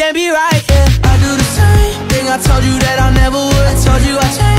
can't be right, yeah. I do the same thing I told you that I never would. I told you I changed.